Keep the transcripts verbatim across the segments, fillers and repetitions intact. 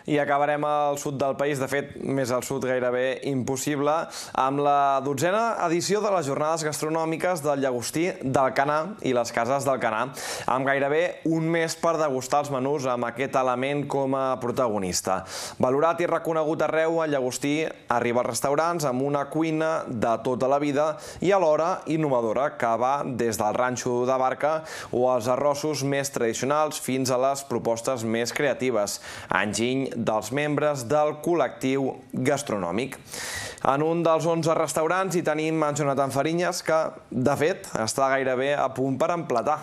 I acabarem al sud del país, de fet, més al sud gairebé impossible, amb la dotzena edició de les jornades gastronòmiques del llagostí d'Alcanar i les cases d'Alcanar, amb gairebé un mes per degustar els menús amb aquest element com a protagonista. Valorat i reconegut arreu, el llagostí arriba als restaurants amb una cuina de tota la vida i alhora innovadora, que va des del ranxo de barca o els arrossos més tradicionals fins a les propostes més creatives, enginy dels membres del col·lectiu gastronòmic. En un dels onze restaurants hi tenim en Jonathan Fariñas, que, de fet, està gairebé a punt per emplatar.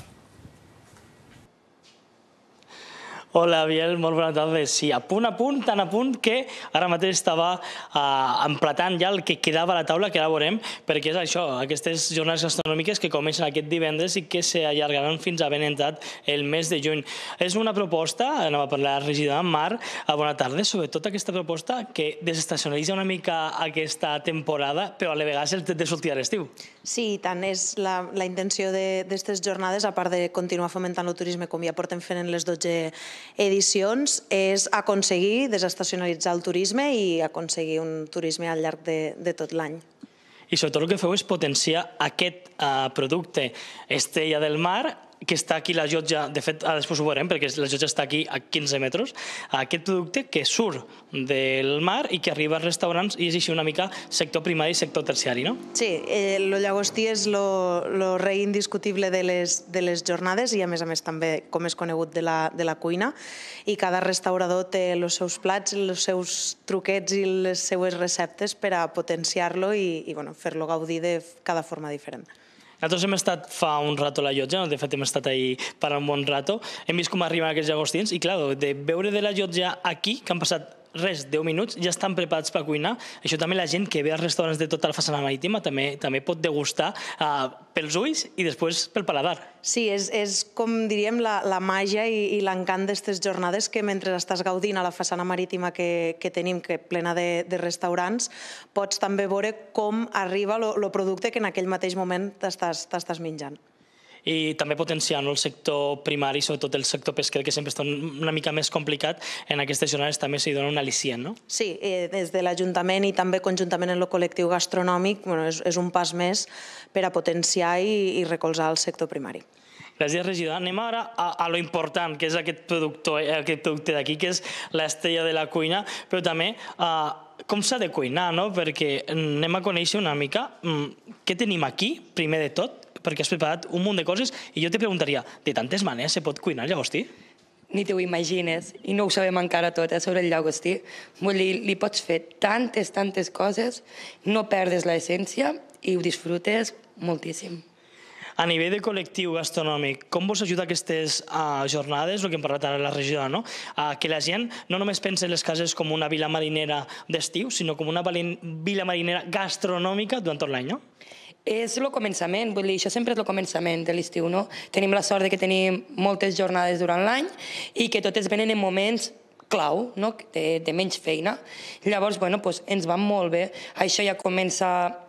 Hola, Biel, molt bona tarda. Sí, a punt, a punt, tan a punt que ara mateix estava emplatant ja el que quedava a la taula, que ara veurem, perquè és això, aquestes jornades gastronòmiques que comencen aquest divendres i que s'allargaran fins a ben entrat el mes de juny. És una proposta, anem a parlar de regidora Mar, bona tarda, sobretot aquesta proposta que desestacionalitza una mica aquesta temporada, però a la vegada és el tret de sortir a l'estiu. Sí, i tant, és la intenció d'aquestes jornades, a part de continuar fomentant el turisme com ja portem fent en les dotze edicions, és aconseguir desestacionalitzar el turisme i aconseguir un turisme al llarg de tot l'any. I sobretot el que feu és potenciar aquest producte Estrella del Mar, que està aquí la llotja, de fet, després ho veurem, perquè la llotja està aquí a quinze metres, aquest producte que surt del mar i que arriba als restaurants i és així una mica sector primari i sector terciari, no? Sí, el llagostí és el rei indiscutible de les jornades i, a més a més, també com és conegut de la cuina, i cada restaurador té els seus plats, els seus truquets i les seues receptes per a potenciar-lo i fer-lo gaudir de cada forma diferent. Nosaltres hem estat fa un rato a la llotja, de fet hem estat ahir per un bon rato, hem vist com arriben aquests llagostins i, clar, de veure de la llotja aquí, que han passat res, deu minuts, ja estan preparats per cuinar. Això també la gent que ve als restaurants de tota la façana marítima també pot degustar pels ulls i després pel paladar. Sí, és com diríem la màgia i l'encant d'aquestes jornades, que mentre estàs gaudint a la façana marítima que tenim, plena de restaurants, pots també veure com arriba el producte que en aquell mateix moment t'estàs menjant. I també potenciant el sector primari, sobretot el sector pesquer, que sempre està una mica més complicat, en aquestes jornades també s'hi dona un al·licient, no? Sí, des de l'Ajuntament i també conjuntament amb el col·lectiu gastronòmic és un pas més per a potenciar i recolzar el sector primari. Gràcies, regidora. Anem ara a lo important, que és aquest producte d'aquí, que és l'estrella de la cuina, però també com s'ha de cuinar, no? Perquè anem a conèixer una mica què tenim aquí, primer de tot, perquè has preparat un munt de coses, i jo te preguntaria, de tantes maneres se pot cuinar el llagostí? Ni t'ho imagines, i no ho sabem encara tot sobre el llagostí. Vull dir, li pots fer tantes, tantes coses, no perdes l'essència i ho disfrutes moltíssim. A nivell de col·lectiu gastronòmic, com vos ajuda aquestes jornades, el que hem parlat ara a la regidora, no? Que la gent no només pensa en les cases com una vila marinera d'estiu, sinó com una vila marinera gastronòmica durant tot l'any, no? És el començament, vull dir, això sempre és el començament de l'estiu, no? Tenim la sort que tenim moltes jornades durant l'any i que totes venen en moments clau, no? De menys feina. Llavors, bueno, ens va molt bé. Això ja comença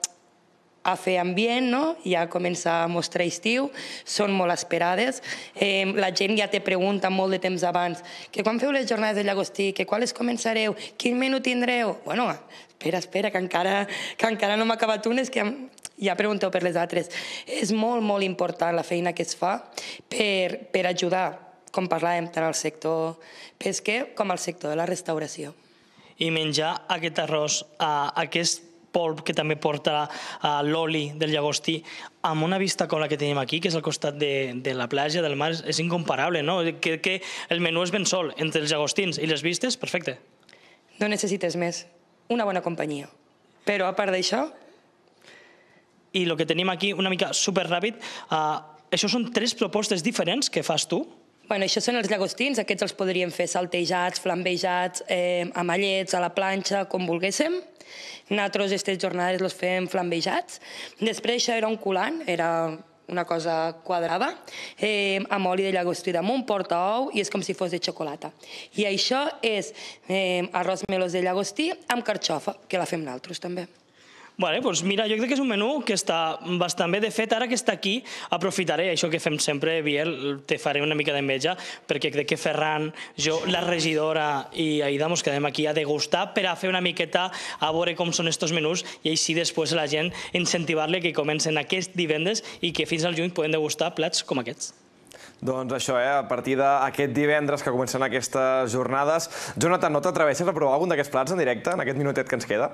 a fer ambient, no? Ja comença a mostrar estiu, són molt esperades. La gent ja te pregunta molt de temps abans que quan feu les jornades de llagostí, que quan les començareu, quin menú tindreu? Bueno, espera, espera, que encara no m'ha acabat un, és que ja pregunteu per les altres. És molt, molt important la feina que es fa per ajudar, com parlàvem, tant al sector pesquer com al sector de la restauració. I menjar aquest arròs, aquest polp que també porta l'oli del llagostí, amb una vista com la que tenim aquí, que és al costat de la platja, del mar, és incomparable, no? Crec que el menú és ben sol, entre els llagostins i les vistes, perfecte. No necessites més, una bona companyia. Però a part d'això... I el que tenim aquí, una mica superràpid, això són tres propostes diferents que fas tu? Bueno, això són els llagostins, aquests els podríem fer saltejats, flambejats, amallets, a la planxa, com volguéssim. Nosaltres aquestes jornades els fem flambejats. Després això era un coulant, era una cosa quadrada, amb oli de llagostí damunt, porta ou, i és com si fos de xocolata. I això és arròs melós de llagostí amb carxofa, que la fem nosaltres també. Vale, doncs mira, jo crec que és un menú que està bastant bé. De fet, ara que està aquí, aprofitaré això que fem sempre, Biel, te faré una mica d'enveja, perquè crec que Ferran, jo, la regidora i Aida mos quedem aquí a degustar per a fer una miqueta a veure com són estos menús i així després la gent incentivar-li que comencen aquest divendres i que fins al juny poden degustar plats com aquests. Doncs això, eh? A partir d'aquest divendres que comencen aquestes jornades. Jonathan, no t'atreveixes a provar algun d'aquests plats en directe, en aquest minutet que ens queda?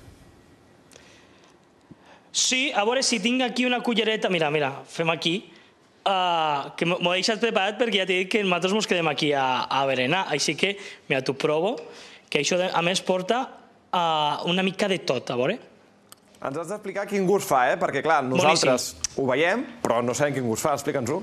Sí, a veure si tinc aquí una cullereta. Mira, mira, fem aquí. Uh, que m'ho he deixat preparat perquè ja t'he dit que nosaltres ens quedem aquí a, a berenar. Així que, mira, t'ho provo, que això a més porta uh, una mica de tot, a veure. Ens has d'explicar quin gust fa, eh? Perquè, clar, nosaltres Boníssim. Ho veiem, però no sabem quin gust fa. Explica'ns-ho.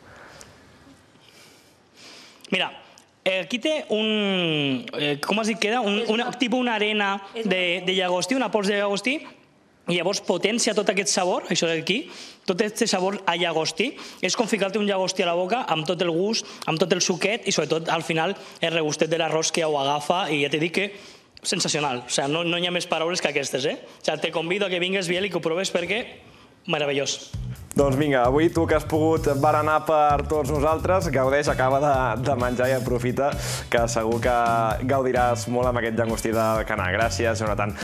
Mira, aquí té un... Eh, com has dit que era? Un, una, tipus una arena de, de llagostí, una pols de llagostí, i llavors potència tot aquest sabor, això d'aquí, tot aquest sabor a llagostí, és com ficar-te un llagostí a la boca amb tot el gust, amb tot el suquet i sobretot al final el regustet de l'arròs que ho agafa i ja t'he dit que sensacional, o sigui, no, no hi ha més paraules que aquestes, eh? O sigui, te convido a que vingues, Biel, i que ho proves perquè meravellós. Doncs vinga, avui tu que has pogut berenar per tots nosaltres, gaudeix, acaba de, de menjar i aprofita, que segur que gaudiràs molt amb aquest llagostí del Canà. Gràcies, Jonathan.